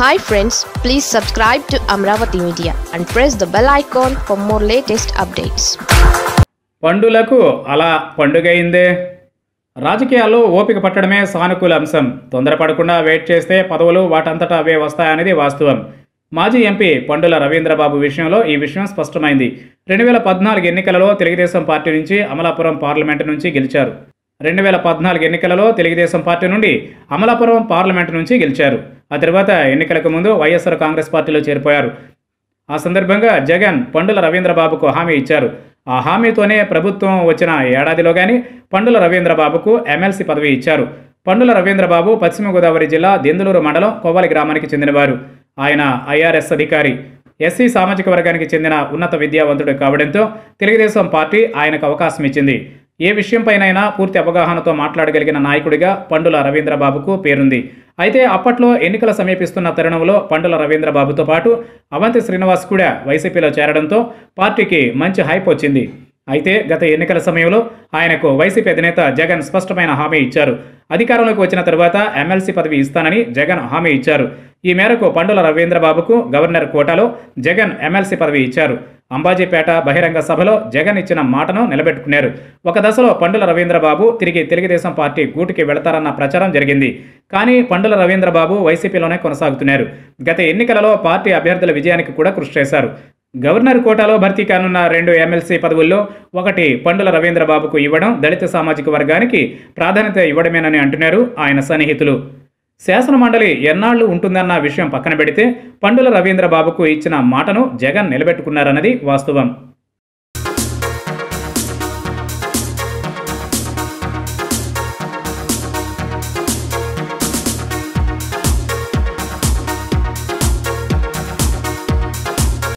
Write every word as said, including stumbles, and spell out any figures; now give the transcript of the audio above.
Hi friends, please subscribe to Amaravathi Media and press the bell icon for more latest updates. పండులకు అలా పండుగైందే. రాజకీయాల్లో ఓపిక పట్టడమే సానుకూల అంశం. తొందరపడకుండా వెయిట్ చేస్తే పదవులు వాటంతటా అవే వస్తాయనేది వాస్తవం. మాజీ ఎంపీ పండుల రవీంద్ర బాబు విషయంలో ఈ విషయం స్పష్టమైంది. రెండు వేల పద్నాలుగు ఎన్నికలలో తెలుగుదేశం పార్టీ నుంచి అమలాపురం పార్లమెంటు నుంచి గెలిచారు. రెండు వేల పద్నాలుగు ఎన్నికలలో తెలుగుదేశం పార్టీ నుండి అమలాపురం పార్లమెంటు నుంచి గెలిచారు. ఆ తర్వాత ఎన్నికలకు ముందు వైఎస్ఆర్ కాంగ్రెస్ పార్టీలో చేరిపోయారు. ఆ సందర్భంగా జగన్ పండుల రవీంద్ర బాబుకు హామీ ఇచ్చారు. ఆ హామీతోనే ప్రభుత్వం వచ్చిన ఏడాదిలోగానే పండుల రవీంద్ర బాబుకు ఎమ్మెల్సీ పదవి ఇచ్చారు. పండుల రవీంద్ర బాబు పశ్చిమ గోదావరి జిల్లా దెందులూరు మండలం కొవ్వాలి గ్రామానికి చెందినవారు. ఆయన ఐఆర్ఎస్ అధికారి, ఎస్సీ సామాజిక వర్గానికి చెందిన ఉన్నత విద్యావంతుడు కావడంతో తెలుగుదేశం పార్టీ ఆయనకు అవకాశం ఇచ్చింది. ఏ విషయంపైనైనా పూర్తి అవగాహనతో మాట్లాడగలిగిన నాయకుడిగా పండుల రవీంద్ర బాబుకు పేరుంది. అయితే అప్పట్లో ఎన్నికలు సమీపిస్తున్న తరుణంలో పండుల రవీంద్ర బాబుతో పాటు అవంతి శ్రీనివాస్ కూడా వైసీపీలో చేరడంతో పార్టీకి మంచి హైప్ వచ్చింది. అయితే గత ఎన్నికల సమయంలో ఆయనకు వైసీపీ అధినేత జగన్ స్పష్టమైన హామీ ఇచ్చారు. అధికారంలోకి వచ్చిన తరువాత ఎమ్మెల్సీ పదవి ఇస్తానని జగన్ హామీ ఇచ్చారు. ఈ మేరకు పండుల రవీంద్ర బాబుకు గవర్నర్ కోటాలో జగన్ ఎమ్మెల్సీ పదవి ఇచ్చారు. అంబాజీపేట బహిరంగ సభలో జగన్ ఇచ్చిన మాటను నిలబెట్టుకున్నారు. ఒక దశలో పండుల రవీంద్ర బాబు తిరిగి తెలుగుదేశం పార్టీ గూటికి వెళతారన్న ప్రచారం జరిగింది. కానీ పండుల రవీంద్ర బాబు వైసీపీలోనే కొనసాగుతున్నారు. గత ఎన్నికలలో పార్టీ అభ్యర్థుల విజయానికి కూడా కృషి చేశారు. గవర్నర్ కోటాలో భర్తీ కానున్న రెండు ఎమ్మెల్సీ పదవుల్లో ఒకటి పండుల రవీంద్ర బాబుకు ఇవ్వడం దళిత సామాజిక వర్గానికి ప్రాధాన్యత ఇవ్వడమేనని అంటున్నారు ఆయన సన్నిహితులు. శాసన మండలి ఎన్నాళ్లు ఉంటుందన్న విషయం పక్కన పెడితే పండుల రవీంద్ర బాబుకు ఇచ్చిన మాటను జగన్ నిలబెట్టుకున్నారన్నది వాస్తవం.